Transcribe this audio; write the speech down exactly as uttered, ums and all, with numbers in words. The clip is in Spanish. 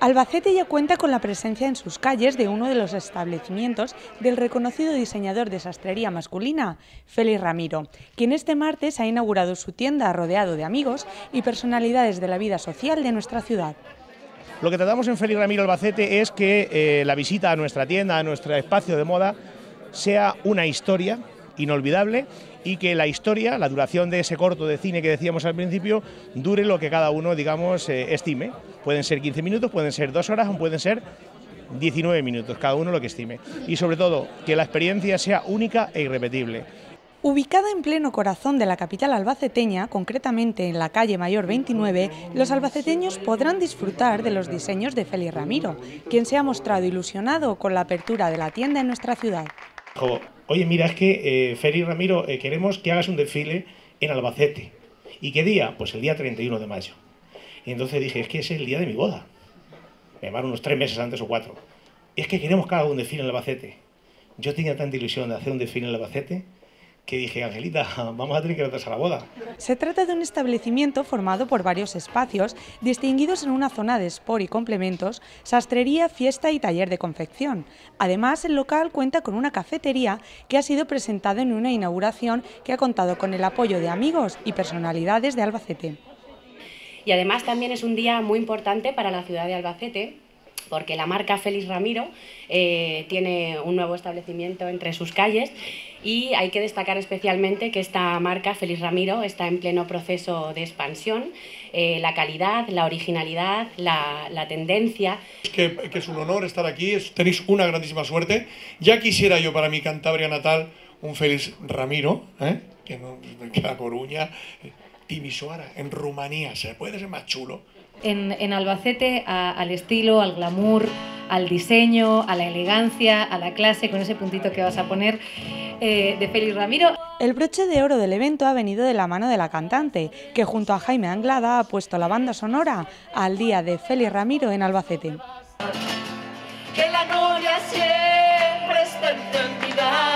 Albacete ya cuenta con la presencia en sus calles de uno de los establecimientos del reconocido diseñador de sastrería masculina, Félix Ramiro, quien este martes ha inaugurado su tienda rodeado de amigos y personalidades de la vida social de nuestra ciudad. Lo que tratamos en Félix Ramiro Albacete es que eh, la visita a nuestra tienda, a nuestro espacio de moda, sea una historia inolvidable y que la historia, la duración de ese corto de cine que decíamos al principio, dure lo que cada uno, digamos, eh, estime. Pueden ser quince minutos, pueden ser dos horas o pueden ser diecinueve minutos, cada uno lo que estime. Y sobre todo, que la experiencia sea única e irrepetible. Ubicada en pleno corazón de la capital albaceteña, concretamente en la calle Mayor veintinueve, los albaceteños podrán disfrutar de los diseños de Félix Ramiro, quien se ha mostrado ilusionado con la apertura de la tienda en nuestra ciudad. Oye, mira, es que eh, Félix Ramiro, eh, queremos que hagas un desfile en Albacete. ¿Y qué día? Pues el día treinta y uno de mayo. Y entonces dije, es que es el día de mi boda. Me llamaron unos tres meses antes o cuatro. Es que queremos que haga un desfile en Albacete. Yo tenía tanta ilusión de hacer un desfile en Albacete que dije, Angelita, vamos a tener que retrasar la boda. Se trata de un establecimiento formado por varios espacios, distinguidos en una zona de sport y complementos, sastrería, fiesta y taller de confección. Además, el local cuenta con una cafetería que ha sido presentado en una inauguración que ha contado con el apoyo de amigos y personalidades de Albacete. Y además también es un día muy importante para la ciudad de Albacete, porque la marca Félix Ramiro eh, tiene un nuevo establecimiento entre sus calles y hay que destacar especialmente que esta marca Félix Ramiro está en pleno proceso de expansión. Eh, la calidad, la originalidad, la, la tendencia. Que, que es un honor estar aquí, es, tenéis una grandísima suerte. Ya quisiera yo para mi Cantabria natal un Félix Ramiro, ¿eh? que no me queda Coruña, Timisoara, en Rumanía, ¿se puede ser más chulo? En, en Albacete a, al estilo, al glamour, al diseño, a la elegancia, a la clase, con ese puntito que vas a poner eh, de Félix Ramiro. El broche de oro del evento ha venido de la mano de la cantante, que junto a Jaime Anglada ha puesto la banda sonora al día de Félix Ramiro en Albacete. Que la gloria siempre esté en tu entidad.